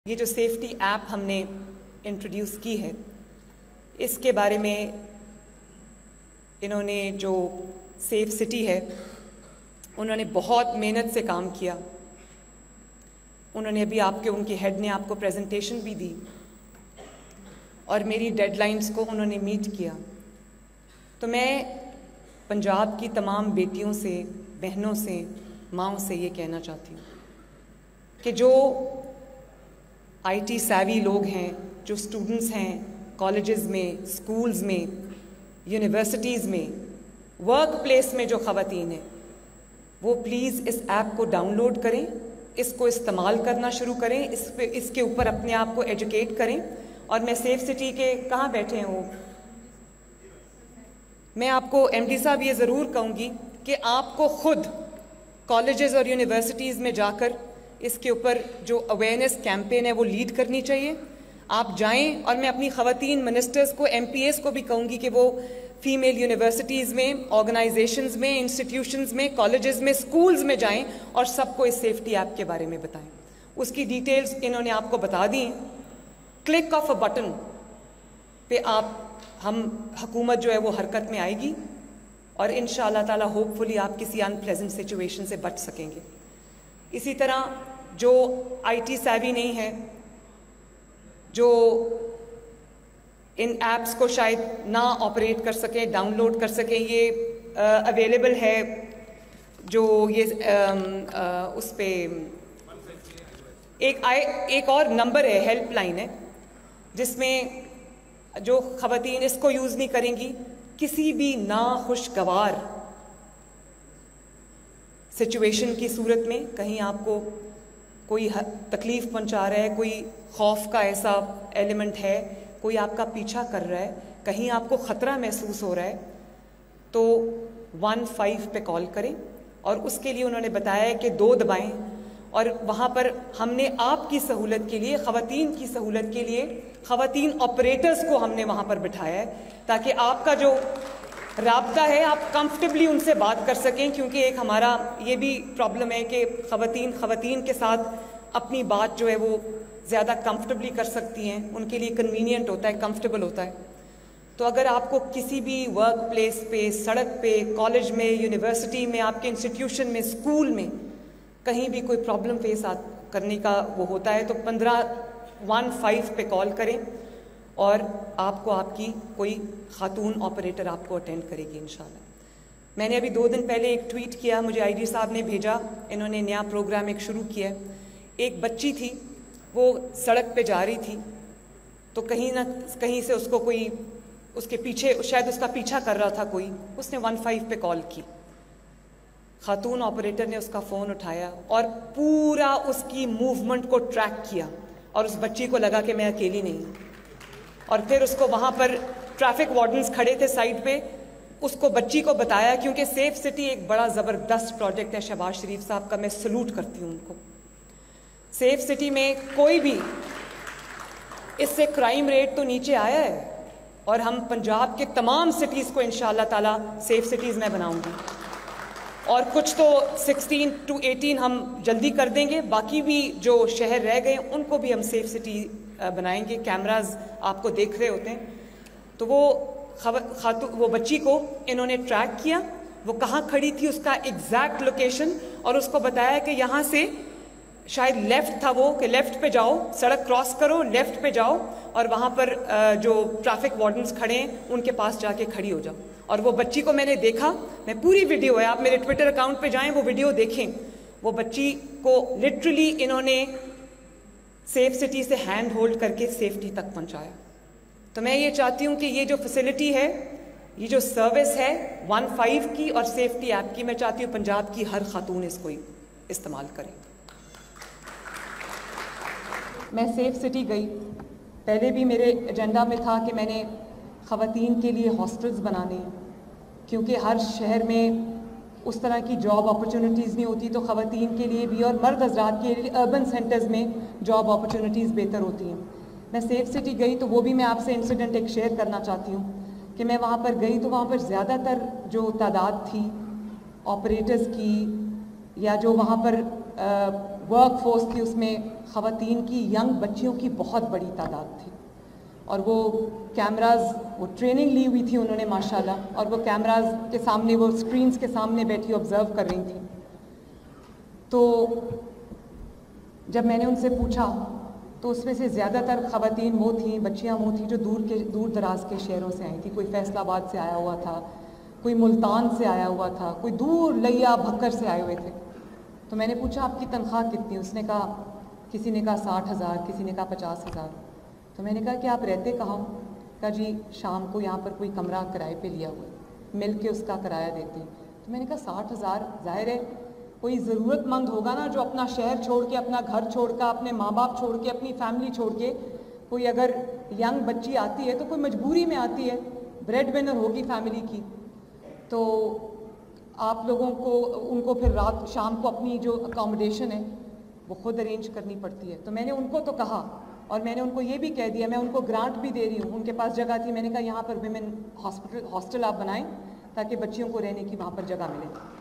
ये जो safety app हमने इंट्रोड्यूस की है, इसके बारे में इन्होंने जो सेफ सिटी है, उन्होंने बहुत मेहनत से काम किया। उन्होंने अभी उनके हेड ने आपको प्रेजेंटेशन भी दी और मेरी डेडलाइंस को उन्होंने मीट किया। तो मैं पंजाब की तमाम बेटियों से, बहनों से, माँओं से ये कहना चाहती हूँ कि जो आईटी savvy लोग हैं, जो स्टूडेंट्स हैं कॉलेजेस में, स्कूल्स में, यूनिवर्सिटीज़ में, वर्क प्लेस में जो ख़वातीन हैं, वो प्लीज़ इस ऐप को डाउनलोड करें, इसको इस्तेमाल करना शुरू करें, इसके ऊपर अपने आप को एजुकेट करें। और मैं सेफ सिटी के कहाँ बैठे हैं वो, मैं आपको एमडी साहब ये ज़रूर कहूँगी कि आपको ख़ुद कॉलेजेस और यूनिवर्सिटीज़ में जाकर इसके ऊपर जो अवेयरनेस कैंपेन है वो लीड करनी चाहिए। आप जाएं और मैं अपनी ख़वातीन मिनिस्टर्स को, एमपीएस को भी कहूँगी कि वो फीमेल यूनिवर्सिटीज़ में, ऑर्गेनाइजेशंस में, इंस्टीट्यूशंस में, कॉलेजेस में, स्कूल्स में जाएं और सबको इस सेफ्टी ऐप के बारे में बताएं। उसकी डिटेल्स इन्होंने आपको बता दी। क्लिक ऑफ अ बटन पे हुकूमत जो है वो हरकत में आएगी और इंशाअल्लाह ताला होपफुली आप किसी अनप्लेजेंट सिचुएशन से बच सकेंगे। इसी तरह जो आईटी savvy नहीं है, जो इन ऐप्स को शायद ना ऑपरेट कर सकें, डाउनलोड कर सकें, ये अवेलेबल है जो ये उस पे एक और नंबर है, हेल्पलाइन है, जिसमें जो ख़वातीन इसको यूज़ नहीं करेंगी, किसी भी नाखुशगवार सिचुएशन की सूरत में, कहीं आपको कोई तकलीफ़ पहुंचा रहा है, कोई खौफ का ऐसा एलिमेंट है, कोई आपका पीछा कर रहा है, कहीं आपको ख़तरा महसूस हो रहा है, तो 15 पे कॉल करें। और उसके लिए उन्होंने बताया है कि 2 दबाएं और वहाँ पर हमने आपकी सहूलत के लिए, ख़वातीन की सहूलत के लिए, ख़वातीन ऑपरेटर्स को हमने वहाँ पर बिठाया है ताकि आपका जो राब्ता है आप कंफर्टेबली उनसे बात कर सकें। क्योंकि एक हमारा ये भी प्रॉब्लम है कि ख़वातीन के साथ अपनी बात जो है वो ज़्यादा कंफर्टेबली कर सकती हैं, उनके लिए कन्वीनियंट होता है, कंफर्टेबल होता है। तो अगर आपको किसी भी वर्क प्लेस पे, सड़क पे, कॉलेज में, यूनिवर्सिटी में, आपके इंस्टीट्यूशन में, स्कूल में कहीं भी कोई प्रॉब्लम फेस करने का वो होता है तो 15 पे कॉल करें और आपको आपकी कोई खातून ऑपरेटर आपको अटेंड करेगी इंशाल्लाह। मैंने अभी 2 दिन पहले एक ट्वीट किया, मुझे आईडी साहब ने भेजा, इन्होंने नया प्रोग्राम एक शुरू किया है। एक बच्ची थी, वो सड़क पे जा रही थी तो कहीं ना कहीं से उसको कोई उसके पीछे, शायद उसका पीछा कर रहा था कोई, उसने 15 पे कॉल की। खातून ऑपरेटर ने उसका फ़ोन उठाया और पूरा उसकी मूवमेंट को ट्रैक किया और उस बच्ची को लगा कि मैं अकेली नहीं हूँ। और फिर उसको वहाँ पर ट्रैफिक वार्डन्स खड़े थे साइड पे, उसको बच्ची को बताया, क्योंकि सेफ सिटी एक बड़ा ज़बरदस्त प्रोजेक्ट है शहबाज शरीफ साहब का, मैं सलूट करती हूँ उनको। सेफ सिटी में कोई भी, इससे क्राइम रेट तो नीचे आया है और हम पंजाब के तमाम सिटीज़ को इंशाअल्लाह ताला सेफ सिटीज़ में बनाऊँगी और कुछ तो 16 to 18 हम जल्दी कर देंगे, बाकी भी जो शहर रह गए उनको भी हम सेफ सिटी बनाएंगे। कैमराज आपको देख रहे होते हैं। तो वो बच्ची को इन्होंने ट्रैक किया, वो कहाँ खड़ी थी, उसका एग्जैक्ट लोकेशन, और उसको बताया कि यहाँ से शायद लेफ़्ट था वो, कि लेफ़्ट पे जाओ, सड़क क्रॉस करो, लेफ़्ट पे जाओ और वहाँ पर जो ट्रैफिक वार्डन्स खड़े हैं उनके पास जाके खड़ी हो जाओ। और वो बच्ची को मैंने देखा, मैं पूरी वीडियो है, आप मेरे ट्विटर अकाउंट पे जाएं, वो वीडियो देखें। वो बच्ची को लिटरली इन्होंने सेफ सिटी से हैंड होल्ड करके सेफ्टी तक पहुंचाया। तो मैं ये चाहती हूँ कि ये जो फैसिलिटी है, ये जो सर्विस है 15 की और सेफ्टी ऐप की, मैं चाहती हूँ पंजाब की हर खातून इसको इस्तेमाल करें। मैं सेफ सिटी गई, पहले भी मेरे एजेंडा में था कि मैंने ख़वातीन के लिए हॉस्टल्स बनाने हैं, क्योंकि हर शहर में उस तरह की जॉब अपॉर्चुनिटीज़ नहीं होती, तो ख़वातीन के लिए भी और मर्द हज़रात के लिए अर्बन सेंटर्स में जॉब अपॉर्चुनिटीज़ बेहतर होती हैं। मैं सेफ सिटी गई तो वो भी मैं आपसे इंसिडेंट एक शेयर करना चाहती हूँ कि मैं वहाँ पर गई तो वहाँ पर ज़्यादातर जो तादाद थी ऑपरेटर्स की, या जो वहाँ पर वर्क फोर्स थी उसमें ख़वातीन की, यंग बच्चियों की बहुत बड़ी तादाद थी। और वो कैमराज, वो ट्रेनिंग ली हुई थी उन्होंने माशाल्लाह, और वो कैमराज के सामने, वो स्क्रीन्स के सामने बैठी ऑब्ज़र्व कर रही थी। तो जब मैंने उनसे पूछा तो उसमें से ज़्यादातर ख़वातीन वो थी, बच्चियाँ वो थी जो दूर दराज के शहरों से आई थी। कोई फैसलाबाद से आया हुआ था, कोई मुल्तान से आया हुआ था, कोई दूर लिया भक्कर से आए हुए थे। तो मैंने पूछा आपकी तनख्वाह कितनी? उसने कहा, किसी ने कहा 60,000, किसी ने कहा 50,000। तो मैंने कहा कि आप रहते कहाँ हो? कहा जी शाम को यहाँ पर कोई कमरा किराए पे लिया हुआ है, मिल के उसका किराया देते हैं। तो मैंने कहा 60,000, ज़ाहिर है कोई ज़रूरतमंद होगा ना जो अपना शहर छोड़ के, अपना घर छोड़ कर, अपने माँ बाप छोड़ के, अपनी फैमिली छोड़ के, कोई अगर यंग बच्ची आती है तो कोई मजबूरी में आती है, ब्रेड विनर होगी फैमिली की। तो आप लोगों को, उनको फिर रात शाम को अपनी जो अकोमोडेशन है वो खुद अरेंज करनी पड़ती है। तो मैंने उनको तो कहा, और मैंने उनको ये भी कह दिया, मैं उनको ग्रांट भी दे रही हूँ, उनके पास जगह थी, मैंने कहा यहाँ पर विमेन हॉस्टल आप बनाएं ताकि बच्चियों को रहने की वहाँ पर जगह मिले।